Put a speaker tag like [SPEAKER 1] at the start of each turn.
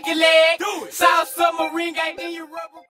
[SPEAKER 1] shake your leg. South Submarine gang, then you rubber.